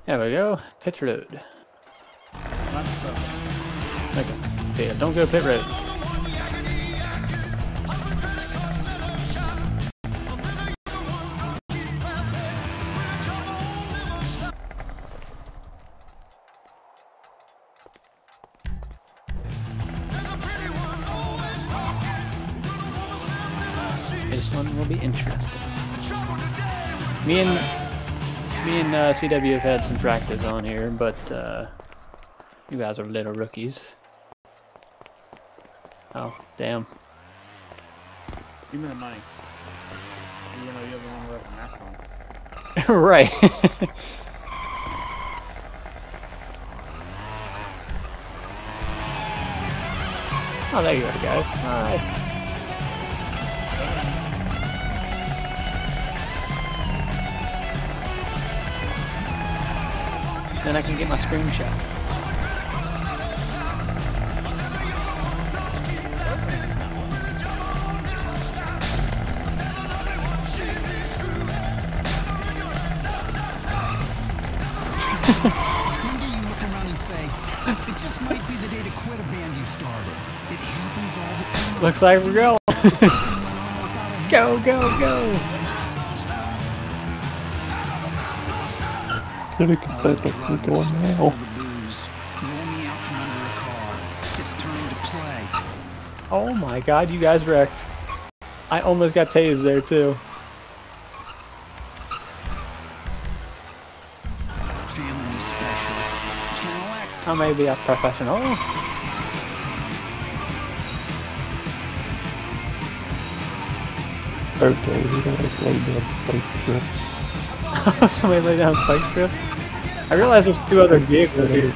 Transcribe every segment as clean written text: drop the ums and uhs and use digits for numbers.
There we go. Pit road. Okay. Yeah, don't go pit road. This one will be interesting. Me and CW have had some practice on here, but you guys are little rookies. Oh, damn. Give me the money. Even though you're the one who has a mask on. Right. Oh, there you are, guys. Hi. Then I can get my screenshot. It just might be the day to quit a band you started. It happens all the time. Looks like we're going. Go, go, go. Should have confessed what we're doing now. Oh my god, you guys wrecked. I almost got tased there too. I may be a professional. Okay, we gotta lay down spike strips. Somebody lay down spike strips? I realize there's two other vehicles here.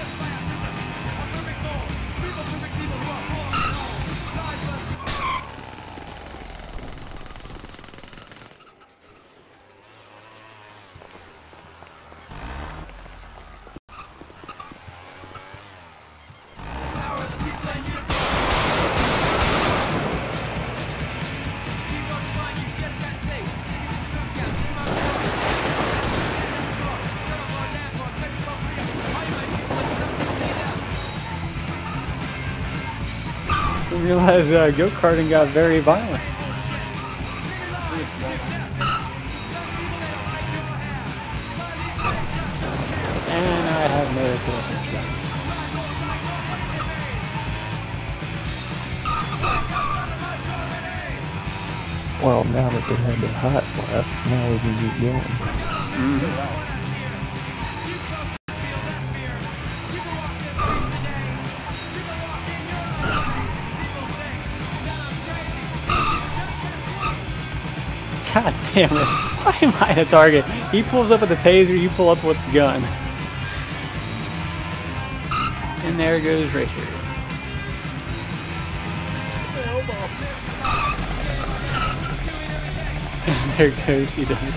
I realized go-karting got very violent. And I have no equipment. Well, now that they had their hot left, now we can get going. God damn it. Why am I the target? He pulls up with the taser, you pull up with the gun. And there goes Racer. And there goes CW.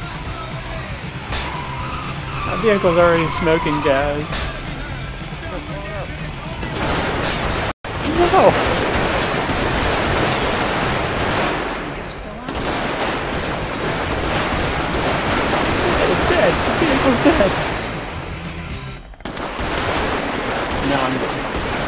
My vehicle's already smoking, guys. No! The vehicle's dead. No, I'm dead.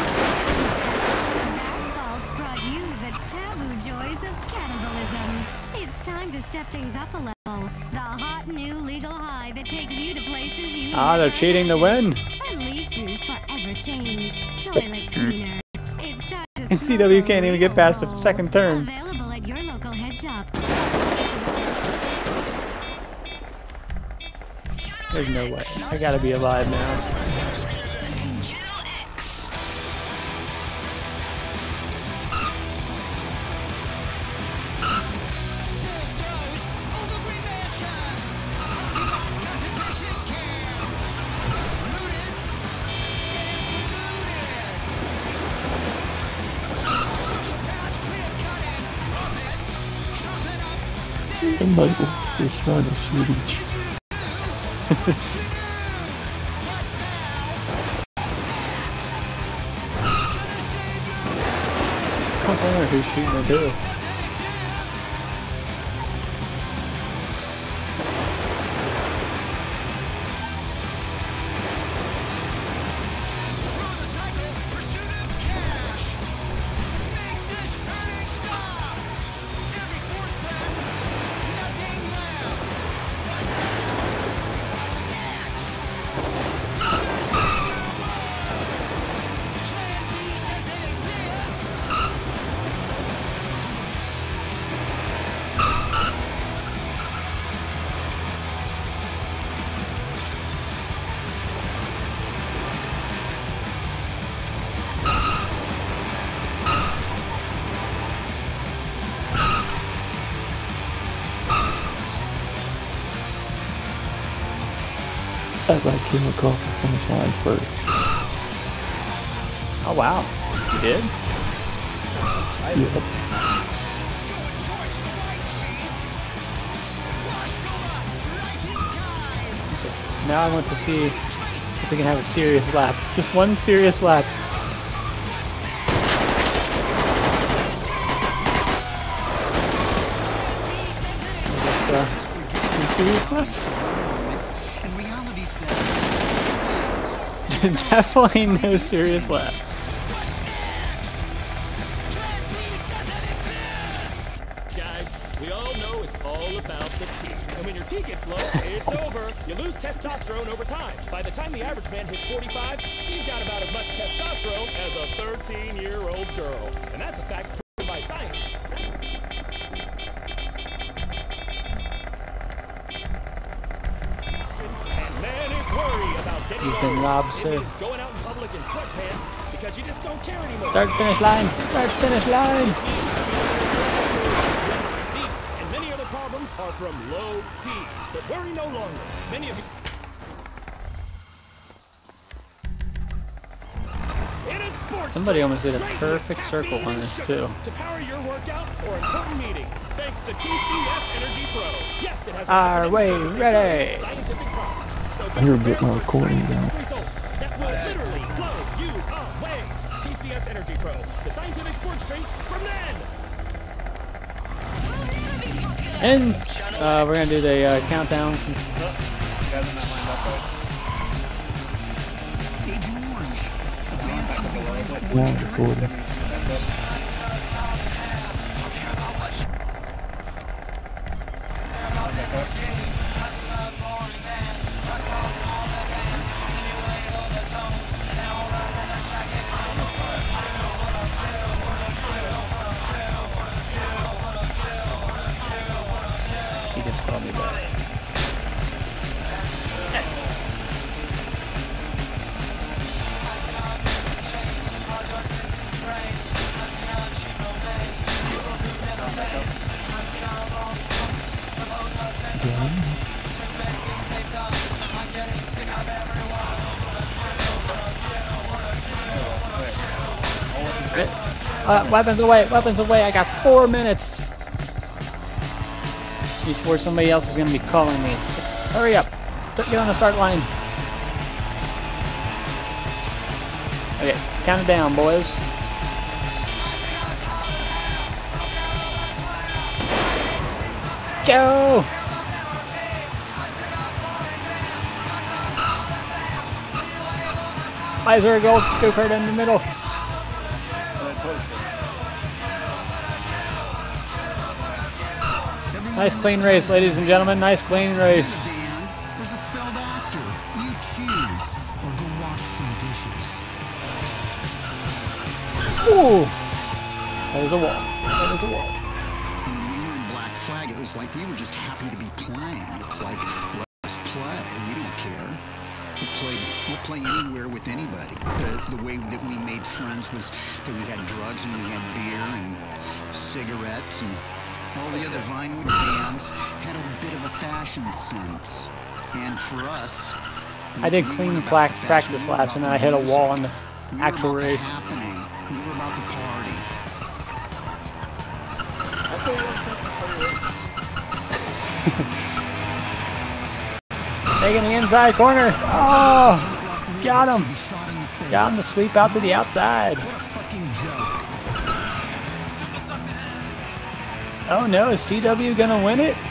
Bath salts brought you the taboo joys of cannibalism. It's time to step things up a level. The hot new legal high that takes you to places you they're cheating to win. and leaves you forever changed. Toilet cleaner. It's time to And CW can't even get past the second turn. Available at your local head shop. There's no way. I gotta be alive now. Somebody was just trying to shoot each other. I was wondering who's shooting at who. as I came across the finish line first. Oh wow, you did? Yep. Now I want to see if we can have a serious lap. Just one serious lap. Serious lap? And reality says Definitely no serious lap. Guys, we all know it's all about the T. And when your T gets low, it's over. You lose testosterone over time. By the time the average man hits 45, he's got about as much testosterone as a 13-year-old girl. And that's a fact proven by science. And many worry about getting You've been old. robbed, It sir. means going out in public in sweatpants because you just don't care anymore. Start finish line. Start finish line. Yes, these and many other problems are from low T. But worry no longer. Many of you. In a sports Somebody drink, almost did a laden with perfect circle caffeine on and this, sugar too. To power your workout or important meeting, thanks to TCS Energy Pro. Yes, it has Are we ready? scientific product. So I be heard prepared my for recording scientific down. results that will literally blow you away. TCS Energy Pro, the scientific sports drink for men. And we're gonna do the countdown. You guys are not lined up right. Agent Orange. Man from behind the Now I'm recording. He just called me back. Weapons away, weapons away. I got 4 minutes before somebody else is going to be calling me. Hurry up. Get on the start line. Okay, count it down, boys. Go! Why is there a gold go-kart in the middle? Nice clean race, ladies and gentlemen. Nice clean race. band. There's a failed actor. You choose or go wash some dishes. Ooh! That is a wall. That is a wall. When we were in Black Flag, it was like we were just happy to be playing. It's like, let's play. We don't care. We'll play anywhere with anybody. The way that we made friends was that we had drugs and we had beer and cigarettes, and all the other Vinewood bands had a bit of a fashion sense. And for us, I did clean practice laps and then I hit a wall in the we were actual about the race. happening. We were about the party. Taking the inside corner. Oh! Got him. Be shot in the face. Got him to sweep out to the outside. What a fucking joke. Oh no, is CW gonna win it?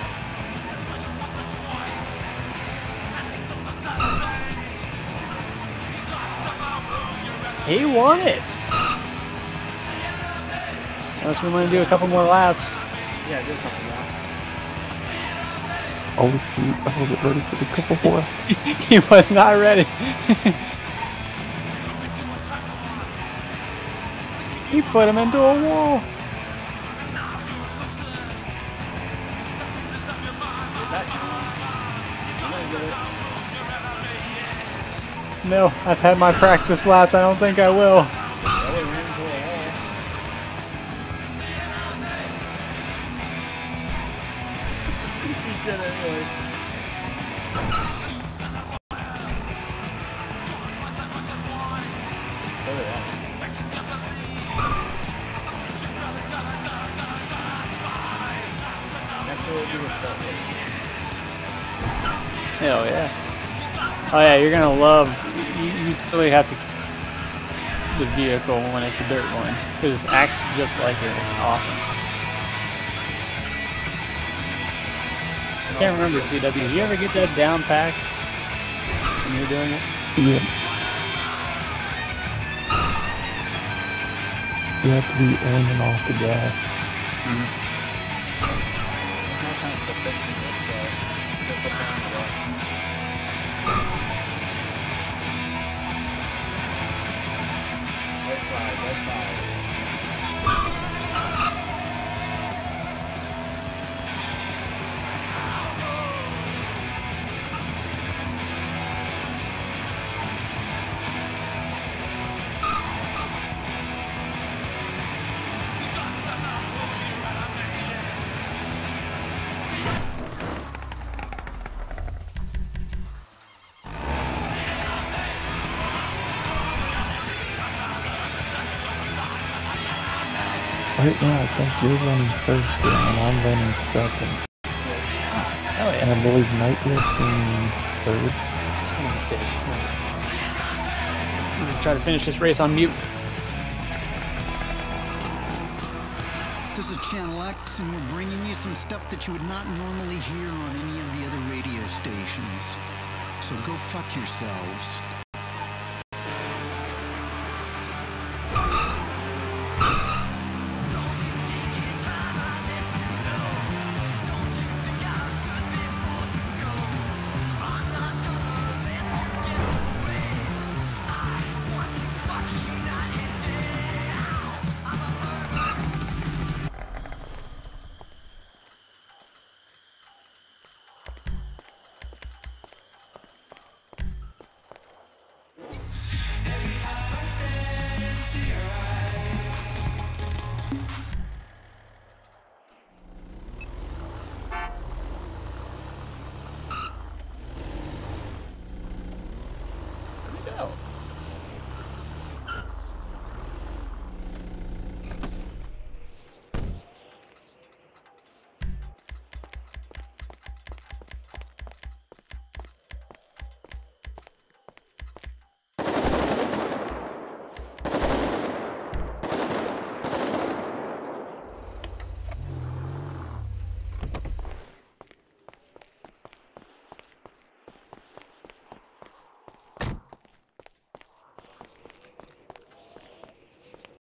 He won it! Unless we want to do a couple more laps. Yeah, do something now. Oh shoot, I wasn't ready for the couple horse. He was not ready. He put him into a wall. No, I've had my practice laps. I don't think I will. Hell yeah. Oh yeah, you're gonna love, you really have to the vehicle when it's a dirt one, because it acts just like it. It's awesome. I can't remember, CW, did you ever get that down packed when you were doing it? Yeah. You have to be on and off the gas. Right now, I think you're running first, and I'm running second. Oh yeah. And I believe Nightless in third. Son of a bitch. I'm gonna try to finish this race on mute. This is Channel X, and we're bringing you some stuff that you would not normally hear on any of the other radio stations. So go fuck yourselves.